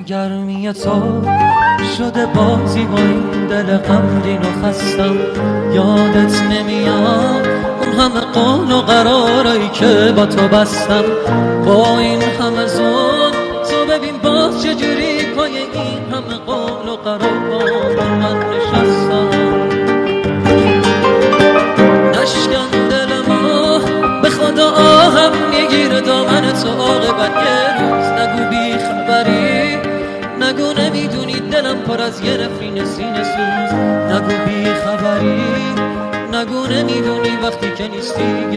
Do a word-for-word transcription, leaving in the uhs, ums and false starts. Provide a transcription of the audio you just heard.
گرمی تو شده بازی با این دل غمگین و خستم. یادت نمیاد اون همه قول و قرارایی که با تو بستم؟ با این همه زود تو ببین باز چجوری پای این همه قول و قرار من نشستم. نشکن دل ما به خدا آهم میگیره دامن تو عاقبت یه روز. نگو بی خبری، نگو نمیدونی دلم پر از یه نفرین سینه سوز. نگو بی خبری، نگو نمیدونی وقتی که نیستی